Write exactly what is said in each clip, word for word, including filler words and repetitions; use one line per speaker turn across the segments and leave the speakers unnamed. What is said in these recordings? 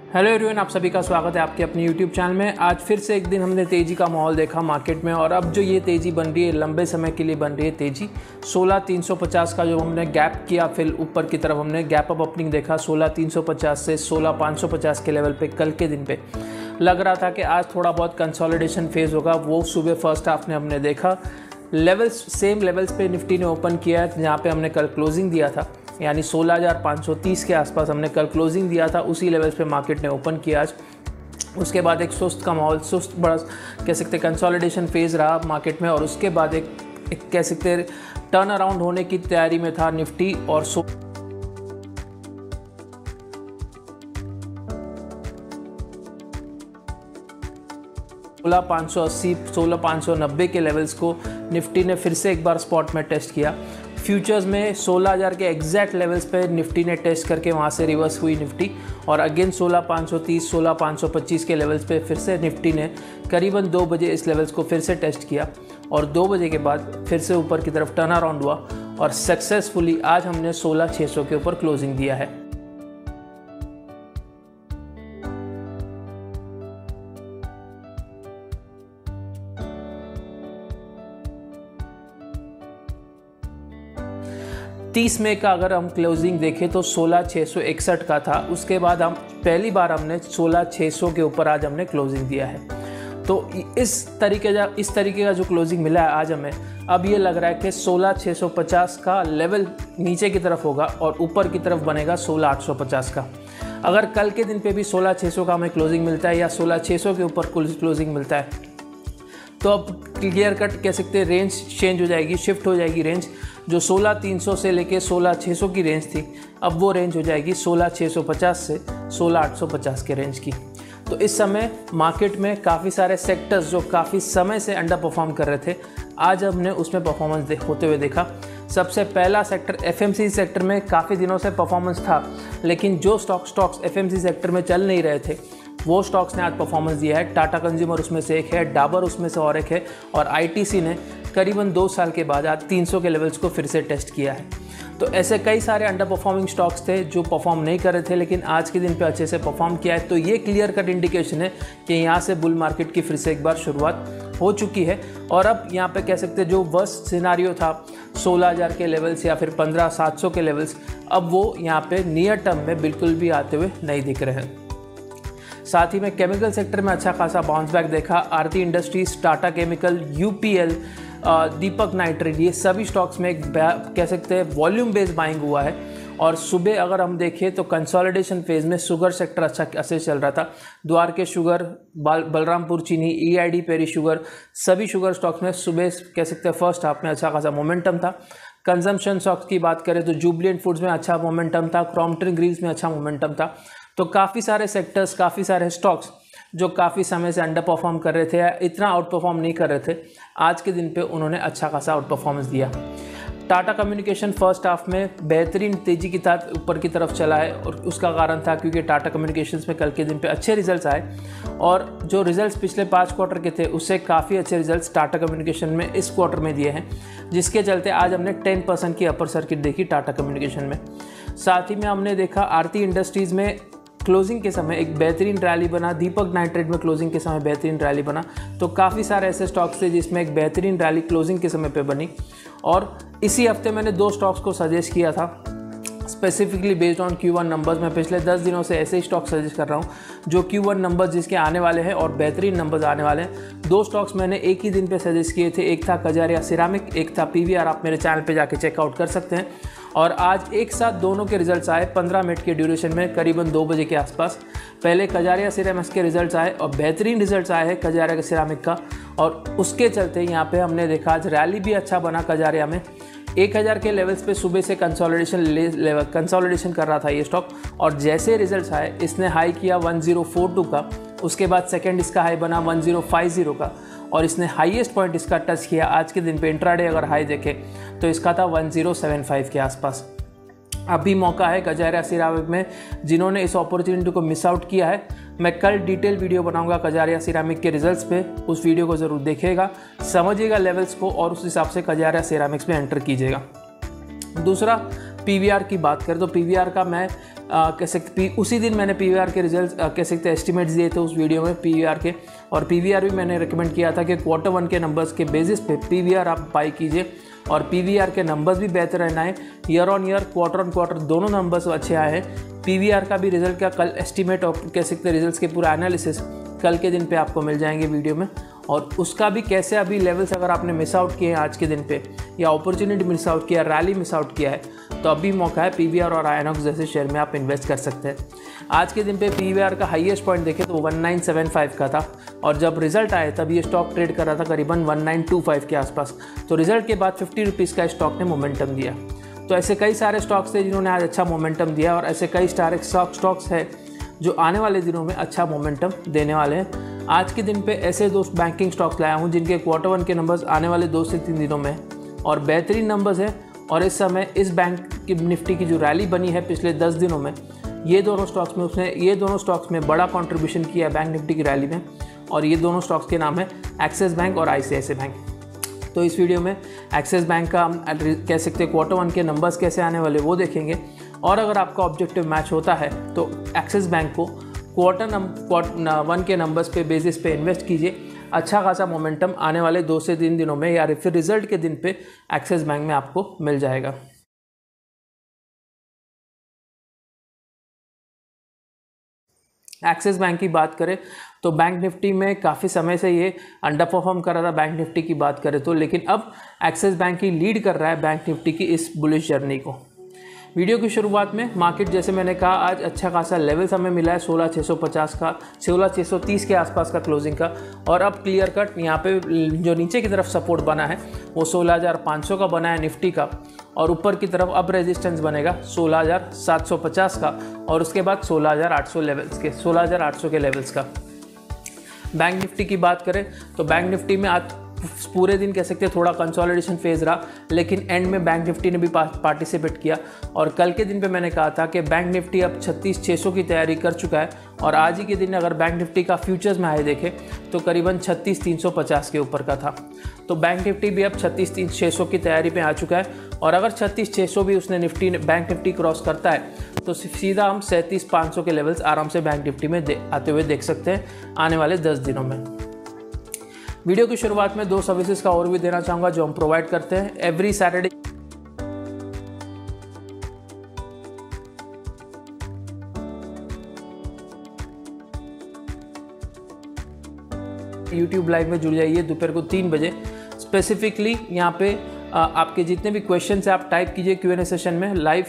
Hello everyone, आप सभी का स्वागत है आपके अपने यूट्यूब चैनल में। आज फिर से एक दिन हमने तेज़ी का माहौल देखा मार्केट में, और अब जो ये तेज़ी बन रही है लंबे समय के लिए बन रही है तेज़ी। सोलह तीन सौ पचास का जो हमने गैप किया, फिर ऊपर की तरफ हमने गैप अप ओपनिंग देखा सोलह तीन सौ पचास से सोलह पाँच सौ पचास के लेवल पे। कल के दिन पे लग रहा था कि आज थोड़ा बहुत कंसोलिडेशन फेज़ होगा, वो सुबह फर्स्ट हाफ ने हमने देखा। लेवल्स सेम लेवल्स पे निफ्टी ने ओपन किया है जहाँ पे हमने कल क्लोजिंग दिया था, यानी सोलह हज़ार पाँच सौ तीस के आसपास हमने कल क्लोजिंग दिया था। उसी लेवल्स पे मार्केट ने ओपन किया आज। उसके बाद एक सुस्त का माहौल, सुस्त बड़ा कह सकते कंसोलिडेशन फेज़ रहा मार्केट में, और उसके बाद एक, एक कह सकते टर्न अराउंड होने की तैयारी में था निफ्टी। और सो सोलह पाँच सौ अस्सी सोलह पाँच सौ नब्बे के लेवल्स को निफ्टी ने फिर से एक बार स्पॉट में टेस्ट किया। फ्यूचर्स में सोलह हज़ार के एग्जैक्ट लेवल्स पे निफ्टी ने टेस्ट करके वहाँ से रिवर्स हुई निफ्टी, और अगेन सोलह पाँच सौ तीस सोलह पाँच सौ पच्चीस के लेवल्स पे फिर से निफ्टी ने करीबन दो बजे इस लेवल्स को फिर से टेस्ट किया, और दो बजे के बाद फिर से ऊपर की तरफ टर्न अराउंड हुआ, और सक्सेसफुली आज हमने सोलह छः सौ के ऊपर क्लोजिंग दिया है। तीस मई का अगर हम क्लोजिंग देखें तो सोलह छः सौ इकसठ का था। उसके बाद हम पहली बार हमने सोलह छः सौ के ऊपर आज हमने क्लोजिंग दिया है। तो इस तरीके का इस तरीके का जो क्लोजिंग मिला है आज हमें, अब ये लग रहा है कि सोलह छः सौ पचास का लेवल नीचे की तरफ होगा और ऊपर की तरफ बनेगा सोलह आठ सौ पचास का। अगर कल के दिन पे भी सोलह छः सौ का हमें क्लोजिंग मिलता है या सोलह छः सौ के ऊपर क्लोजिंग मिलता है, तो अब क्लियर कट कह सकते हैं रेंज चेंज हो जाएगी, शिफ्ट हो जाएगी रेंज। जो सोलह तीन सौ से लेके सोलह छः सौ की रेंज थी, अब वो रेंज हो जाएगी सोलह छः सौ पचास से सोलह आठ सौ पचास के रेंज की। तो इस समय मार्केट में काफ़ी सारे सेक्टर्स जो काफ़ी समय से अंडर परफॉर्म कर रहे थे, आज हमने उसमें परफॉर्मेंस होते हुए देखा। सबसे पहला सेक्टर एफएमसीजी सेक्टर में काफ़ी दिनों से परफॉर्मेंस था, लेकिन जो स्टॉक स्टॉक्स एफएमसीजी सेक्टर में चल नहीं रहे थे वो स्टॉक्स ने आज परफॉर्मेंस दिया है। टाटा कंज्यूमर उसमें से एक है, डाबर उसमें से और एक है, और आईटीसी ने करीबन दो साल के बाद आज तीन सौ के लेवल्स को फिर से टेस्ट किया है। तो ऐसे कई सारे अंडर परफॉर्मिंग स्टॉक्स थे जो परफॉर्म नहीं कर रहे थे, लेकिन आज के दिन पे अच्छे से परफॉर्म किया है। तो ये क्लियर कट इंडिकेशन है कि यहाँ से बुल मार्केट की फिर से एक बार शुरुआत हो चुकी है। और अब यहाँ पे कह सकते हैं जो वर्स्ट सिनारियो था सोलह हज़ार के लेवल्स या फिर पंद्रह सात सौ के लेवल्स, अब वो यहाँ पे नियर टर्म में बिल्कुल भी आते हुए नहीं दिख रहे हैं। साथ ही में केमिकल सेक्टर में अच्छा खासा बाउंस बैक देखा। Aarti industries, Tata chemical, UPL, Deepak nitrate, ये सभी स्टॉक्स में एक कह सकते हैं वॉल्यूम बेस्ड बाइंग हुआ है। और सुबह अगर हम देखें तो कंसोलिडेशन फेज में शुगर सेक्टर अच्छा ऐसे चल रहा था। द्वारके शुगर, बलरामपुर चीनी, ईआईडी पेरी शुगर, सभी शुगर स्टॉक्स में सुबह कह सकते हैं फर्स्ट हाफ में अच्छा खासा मोमेंटम था। कंजम्पशन स्टॉक्स की बात करें तो जुबिलेंट फूड्स में अच्छा मोमेंटम था, क्रॉम्पटन ग्रीव्स में अच्छा मोमेंटम था। तो काफ़ी सारे सेक्टर्स, काफ़ी सारे स्टॉक्स जो काफ़ी समय से अंडर परफॉर्म कर रहे थे या इतना आउट परफॉर्म नहीं कर रहे थे, आज के दिन पे उन्होंने अच्छा खासा आउट परफॉर्मेंस दिया। टाटा कम्युनिकेशन फर्स्ट हाफ में बेहतरीन तेज़ी के साथ ऊपर की तरफ चला है, और उसका कारण था क्योंकि टाटा कम्युनिकेशंस में कल के दिन पे अच्छे रिजल्ट्स आए, और जो रिजल्ट्स पिछले पाँच क्वार्टर के थे उससे काफ़ी अच्छे रिजल्ट्स टाटा कम्युनिकेशन में इस क्वार्टर में दिए हैं, जिसके चलते आज हमने टेन परसेंट की अपर सर्किट देखी टाटा कम्युनिकेशन में। साथ ही में हमने देखा आरती इंडस्ट्रीज़ में क्लोजिंग के समय एक बेहतरीन रैली बना, दीपक नाइट्रेट में क्लोजिंग के समय बेहतरीन रैली बना। तो काफ़ी सारे ऐसे स्टॉक्स थे जिसमें एक बेहतरीन रैली क्लोजिंग के समय पे बनी। और इसी हफ्ते मैंने दो स्टॉक्स को सजेस्ट किया था specifically based on Q one numbers. मैं पिछले दस दिनों से ऐसे ही स्टॉक सजेस्ट कर रहा हूँ जो क्यू वन नंबर्स जिसके आने वाले हैं और बेहतरीन नंबर्स आने वाले हैं। दो स्टॉक्स मैंने एक ही दिन पे सजेस्ट किए थे, एक था कजारिया सिरामिक, एक था पीवीआर। आप मेरे चैनल पे जाके चेकआउट कर सकते हैं। और आज एक साथ दोनों के रिजल्ट्स आए पंद्रह मिनट के ड्यूरेशन में, करीबन दो बजे के आसपास। पहले कजारिया सिरामिक्स के रिजल्ट्स आए और बेहतरीन रिजल्ट्स आए हैं कजारिया सिरामिक का, और उसके चलते यहाँ पे हमने देखा आज रैली भी अच्छा बना कजारिया में। एक हज़ार के लेवल्स पे सुबह से कंसोलिडेशन लेवल कंसोलिडेशन कर रहा था ये स्टॉक, और जैसे रिजल्ट्स आए इसने हाई किया वन ज़ीरो फोर टू का, उसके बाद सेकंड इसका हाई बना वन ज़ीरो फाइव ज़ीरो का, और इसने हाईएस्ट पॉइंट इसका टच किया आज के दिन पे इंट्राडे अगर हाई देखें तो इसका था वन ज़ीरो सेवन फाइव के आसपास। अभी मौका है कजारिया सिरामिक में, जिन्होंने इस अपॉर्चुनिटी को मिस आउट किया है। मैं कल डिटेल वीडियो बनाऊंगा कजारिया सिरामिक के रिजल्ट्स पे, उस वीडियो को ज़रूर देखिएगा, समझिएगा लेवल्स को, और उस हिसाब से कजारिया सिरामिक्स में एंटर कीजिएगा। दूसरा पीवीआर की बात करें तो पीवीआर का मैं कह सकते पी उसी दिन मैंने पीवीआर के रिजल्ट कह सकते एस्टिमेट्स दिए थे उस वीडियो में पीवीआर के, और पीवीआर भी मैंने रिकमेंड किया था कि क्वार्टर वन के नंबर्स के बेसिस पे पीवीआर आप बाई कीजिए, और पीवीआर के नंबर्स भी बेहतर रहना है। Year on year, quarter on quarter दोनों नंबर्स अच्छे आए हैं। पीवीआर का भी रिजल्ट का कल एस्टिमेट और कह सकते रिजल्ट्स के पूरा एनालिसिस कल के दिन पे आपको मिल जाएंगे वीडियो में, और उसका भी कैसे अभी लेवल्स अगर आपने मिस आउट किए हैं आज के दिन पे, या अपॉर्चुनिटी मिस आउट किया, रैली मिस आउट किया है, तो अभी मौका है पीवीआर और आयनॉक्स जैसे शेयर में आप इन्वेस्ट कर सकते हैं। आज के दिन पे पीवीआर का हाईएस्ट पॉइंट देखें तो वन नाइन सेवन फाइव का था, और जब रिजल्ट आए तब ये स्टॉक ट्रेड कर रहा था करीबन वन नाइन टू फाइव के आसपास। तो रिजल्ट के बाद फिफ्टी रुपीज़ का स्टॉक ने मोमेंटम दिया। तो ऐसे कई सारे स्टॉक्स थे जिन्होंने आज अच्छा मोमेंटम दिया, और ऐसे कई सारे स्टॉक स्टॉक्स है जो आने वाले दिनों में अच्छा मोमेंटम देने वाले हैं। आज के दिन पे ऐसे दो बैंकिंग स्टॉक्स लाया हूँ जिनके क्वार्टर वन के नंबर्स आने वाले दो से तीन दिनों में और बेहतरीन नंबर्स हैं, और इस समय इस बैंक की निफ्टी की जो रैली बनी है पिछले दस दिनों में, ये दोनों स्टॉक्स में उसने ये दोनों स्टॉक्स में बड़ा कंट्रीब्यूशन किया है बैंक निफ्टी की रैली में, और ये दोनों स्टॉक्स के नाम है एक्सिस बैंक और आईसीआईसीआई बैंक। तो इस वीडियो में एक्सिस बैंक का हम कह सकते हैं क्वार्टर वन के नंबर्स कैसे आने वाले वो देखेंगे, और अगर आपका ऑब्जेक्टिव मैच होता है तो एक्सिस बैंक को क्वार्टर क्वार्टर वन के नंबर्स पे बेसिस पे इन्वेस्ट कीजिए। अच्छा खासा मोमेंटम आने वाले दो से तीन दिनों में या फिर रिजल्ट के दिन पे एक्सिस बैंक में आपको मिल जाएगा। एक्सिस बैंक की बात करें तो बैंक निफ्टी में काफ़ी समय से ये अंडर परफॉर्म कर रहा था बैंक निफ्टी की बात करें तो, लेकिन अब एक्सिस बैंक ही लीड कर रहा है बैंक निफ्टी की इस बुलिश जर्नी को। वीडियो की शुरुआत में मार्केट जैसे मैंने कहा आज अच्छा खासा लेवल्स हमें मिला है सोलह छः सौ पचास का, सोलह छः सौ तीस के आसपास का क्लोजिंग का, और अब क्लियर कट यहाँ पे जो नीचे की तरफ सपोर्ट बना है वो सोलह हज़ार पाँच सौ का बना है निफ्टी का, और ऊपर की तरफ अब रेजिस्टेंस बनेगा सोलह हज़ार सात सौ पचास का, और उसके बाद सोलह हज़ार आठ सौ लेवल्स के सोलह हज़ार आठ सौ के लेवल्स का। बैंक निफ्टी की बात करें तो बैंक निफ्टी में आज पूरे दिन कह सकते हैं थोड़ा कंसोलिडेशन फेज रहा, लेकिन एंड में बैंक निफ्टी ने भी पार्टिसिपेट किया, और कल के दिन पे मैंने कहा था कि बैंक निफ्टी अब छत्तीस छः सौ की तैयारी कर चुका है, और आज ही के दिन अगर बैंक निफ्टी का फ्यूचर्स में हाई देखें तो करीबन छत्तीस तीन सौ पचास के ऊपर का था। तो बैंक निफ्टी भी अब छत्तीस तीन छः सौ की तैयारी पे आ चुका है, और अगर छत्तीस छः सौ भी उसने निफ्टी बैंक निफ्टी क्रॉस करता है तो सीधा हम सैंतीस पाँच सौ के लेवल्स आराम से बैंक निफ्टी में आते हुए देख सकते हैं आने वाले दस दिनों में। वीडियो की शुरुआत में दो सर्विसेज का ओवरव्यू देना चाहूँगा जो हम प्रोवाइड करते हैं एवरी सैटरडे। यूट्यूब लाइव में जुड़ जाइए दोपहर को तीन बजे स्पेसिफिकली। यहाँ पे आपके जितने भी क्वेश्चन है आप टाइप कीजिए क्यू एन ए सेशन में, लाइव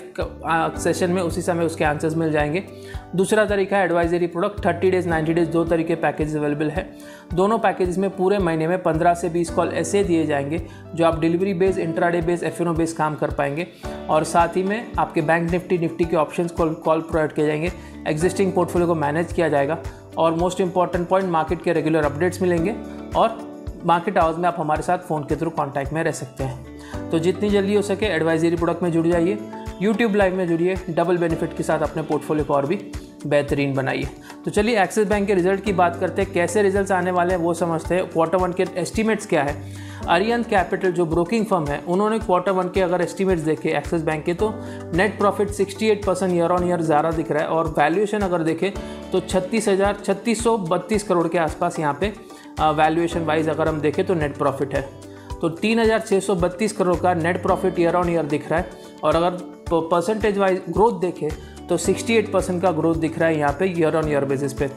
सेशन में उसी समय उसके आंसर्स मिल जाएंगे। दूसरा तरीका है advisory product, thirty days ninety days दो तरीके पैकेज अवेलेबल है। दोनों पैकेज में पूरे महीने में पंद्रह से बीस कॉल ऐसे दिए जाएंगे जो आप delivery base, intraday base, F N O base काम कर पाएंगे, और साथ ही में आपके बैंक निफ्टी निफ्टी के ऑप्शंस कॉल कॉल प्रोवाइड किए जाएंगे, एग्जिस्टिंग पोर्टफोलियो को मैनेज किया जाएगा, और मोस्ट इंपॉर्टेंट पॉइंट मार्केट के रेगुलर अपडेट्स मिलेंगे, और मार्केट आवर्स में आप हमारे साथ फ़ोन के थ्रू कॉन्टैक्ट में रह सकते हैं। तो जितनी जल्दी हो सके एडवाइजरी प्रोडक्ट में जुड़ जाइए, यूट्यूब लाइव में जुड़िए, डबल बेनिफिट के साथ अपने पोर्टफोलियो को और भी बेहतरीन बनाइए। तो चलिए एक्सिस बैंक के रिजल्ट की बात करते हैं, कैसे रिजल्ट्स आने वाले हैं वो समझते हैं। क्वार्टर वन के एस्टीमेट्स क्या है। अरिहंत कैपिटल जो ब्रोकिंग फर्म है उन्होंने क्वार्टर वन के अगर एस्टीमेट्स देखे एक्सिस बैंक के तो नेट प्रॉफिट अड़सठ परसेंट ईयर ऑन ईयर ज़्यादा दिख रहा है, और वैल्यूएशन अगर देखें तो छत्तीस हज़ार छत्तीस सौ बत्तीस करोड़ के आसपास यहाँ पे वैल्यूएशन वाइज अगर हम देखें तो नेट प्रॉफिट है। तो तीन हज़ार छः सौ बत्तीस करोड़ का net profit year on year दिख रहा है, और अगर परसेंटेज वाइज ग्रोथ देखें तो अड़सठ परसेंट का ग्रोथ दिख रहा है यहाँ पे ईयर ऑन ईयर बेसिस पे।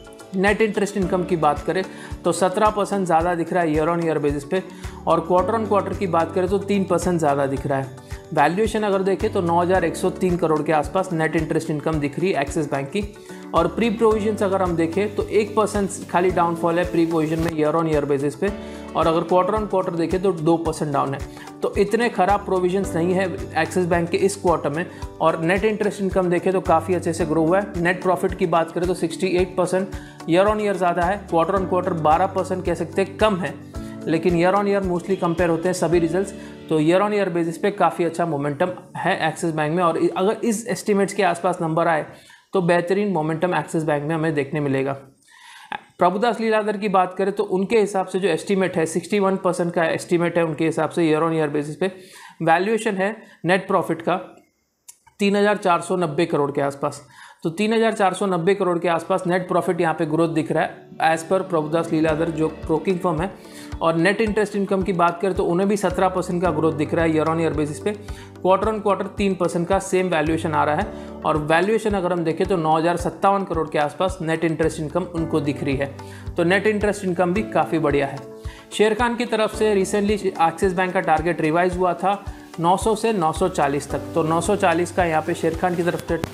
नेट इंटरेस्ट इनकम की बात करें तो सत्रह परसेंट ज़्यादा दिख रहा है ईयर ऑन ईयर बेसिस पे, और क्वार्टर ऑन क्वार्टर की बात करें तो तीन परसेंट ज़्यादा दिख रहा है। वैल्यूएशन अगर देखें तो नौ हज़ार एक सौ तीन करोड़ के आसपास नेट इंटरेस्ट इनकम दिख रही है एक्सिस बैंक की, और प्री प्रोविजन अगर हम देखें तो एक परसेंट खाली डाउनफॉल है प्री प्रोविजन में ईयर ऑन ईयर बेसिस पे, और अगर क्वार्टर ऑन क्वार्टर देखें तो दो परसेंट डाउन है। तो इतने खराब प्रोविजंस नहीं है एक्सिस बैंक के इस क्वार्टर में, और नेट इंटरेस्ट इनकम देखें तो काफ़ी अच्छे से ग्रो हुआ है। नेट प्रॉफिट की बात करें तो अड़सठ परसेंट ईयर ऑन ईयर ज़्यादा है, क्वार्टर ऑन क्वार्टर बारह परसेंट कह सकते हैं कम है, लेकिन year on year mostly compare होते हैं सभी रिजल्ट्स। तो ईयर ऑन ईयर बेसिस पे काफ़ी अच्छा मोमेंटम है एक्सिस बैंक में, और अगर इस एस्टिमेट्स के आसपास नंबर आए तो बेहतरीन मोमेंटम एक्सिस बैंक में हमें देखने मिलेगा। प्रभुदास लीलाधर की बात करें तो उनके हिसाब से जो एस्टीमेट है इकसठ परसेंट का एस्टीमेट है उनके हिसाब से ईयर ऑन ईयर बेसिस पे। वैल्यूएशन है नेट प्रॉफिट का तीन हज़ार चार सौ नब्बे करोड़ के आसपास। तो तीन हज़ार चार सौ नब्बे करोड़ के आसपास नेट प्रॉफिट यहाँ पे ग्रोथ दिख रहा है एज़ पर प्रभुदास लीलाधर जो ब्रोकिंग फर्म है। और नेट इंटरेस्ट इनकम की बात करें तो उन्हें भी सत्रह परसेंट का ग्रोथ दिख रहा है ईयर ऑन ईयर बेसिस पे। क्वार्टर ऑन क्वार्टर तीन परसेंट का सेम वैल्यूएशन आ रहा है। और वैल्यूएशन अगर हम देखें तो नौ हज़ार सत्तावन करोड़ के आसपास नेट इंटरेस्ट इनकम उनको दिख रही है। तो नेट इंटरेस्ट इनकम भी काफ़ी बढ़िया है। शेर खान की तरफ से रिसेंटली एक्सिस बैंक का टारगेट रिवाइज हुआ था नौ सौ से नौ सौ चालीस तक। तो नौ सौ चालीस का यहाँ पे शेर खान की तरफ से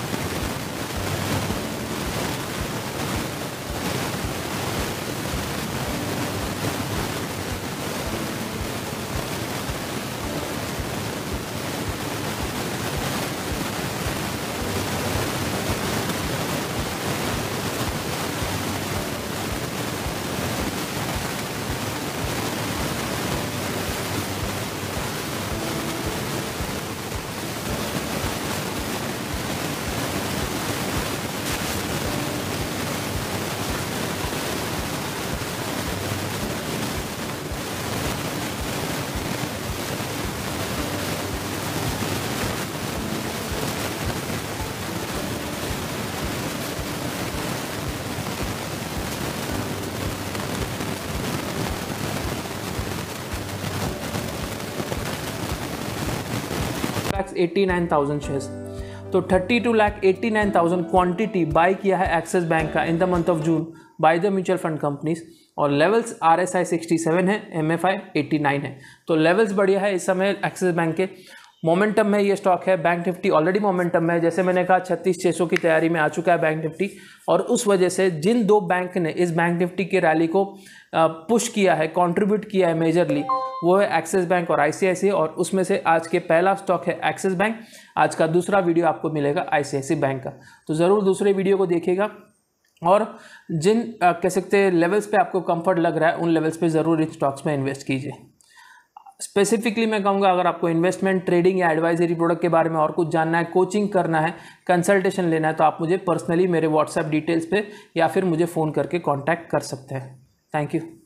एटी नाइन थाउजेंड शेयर्स। तो thirty two lakh eighty nine thousand quantity buy किया है एक्सिस बैंक का in the month of June by the mutual fund companies. और levels R S I sixty seven है, M F I eighty nine है। तो levels बढ़िया है इस समय एक्सिस बैंक के। मोमेंटम में ये स्टॉक है। बैंक निफ्टी ऑलरेडी मोमेंटम में है, जैसे मैंने कहा छत्तीस छः सौ की तैयारी में आ चुका है बैंक निफ्टी। और उस वजह से जिन दो बैंक ने इस बैंक निफ्टी के रैली को पुश किया है, कंट्रीब्यूट किया है मेजरली, वो है एक्सिस बैंक और आईसीआईसी। और उसमें से आज के पहला स्टॉक है एक्सिस बैंक। आज का दूसरा वीडियो आपको मिलेगा आईसीआईसी बैंक का। तो ज़रूर दूसरे वीडियो को देखिएगा। और जिन कह सकते हैं लेवल्स पे आपको कंफर्ट लग रहा है उन लेवल्स पे ज़रूर इन स्टॉक्स में इन्वेस्ट कीजिए। स्पेसिफिकली मैं कहूँगा अगर आपको इन्वेस्टमेंट, ट्रेडिंग या एडवाइजरी प्रोडक्ट के बारे में और कुछ जानना है, कोचिंग करना है, कंसल्टेशन लेना है, तो आप मुझे पर्सनली मेरे व्हाट्सएप डिटेल्स पे या फिर मुझे फ़ोन करके कांटेक्ट कर सकते हैं। Thank you.